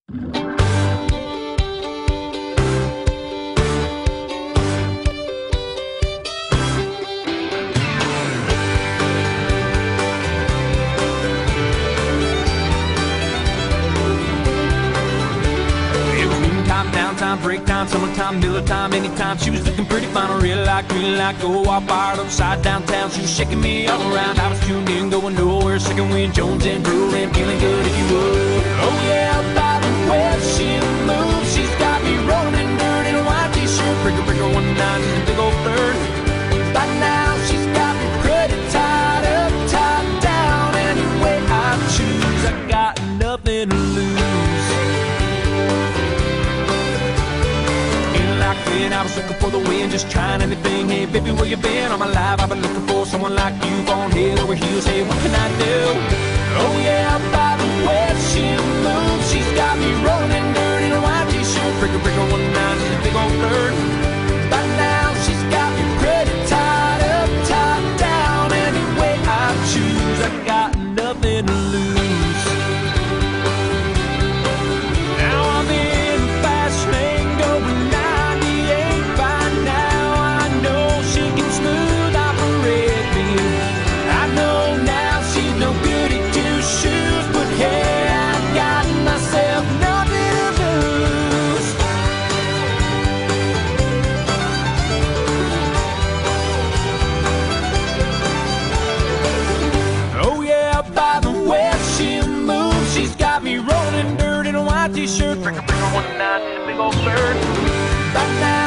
Downtime, break time, summertime, Miller time, anytime. She was looking pretty fine, real like, green like, go all fired upside downtown. She was shaking me all around, I was tuned in, going nowhere. Second wind, Jones and drooling, feeling good if you would. Oh yeah, by the way she moves, she's got me rolling in dirt in a white t-shirt. Breaker, breaker, 1-9 in the big old third. By now she's got me pretty tied up, tied down. Any way I choose, I got nothing to lose. I was looking for the wind, just trying anything. Hey baby, where you been? All my life I've been looking for someone like you, on head over heels. Hey, what can I do? Oh yeah, by the way she moves, she's got me rolling in dirt in a white t-shirt. Breaker, breaker, 1-9 in the big old third. By now she's got me pretty tied up, tied down. Any way I choose, I got nothing to lose. Now I'm in fast lane going t-shirt, breaker, breaker, 1-9 in the big old third. Right now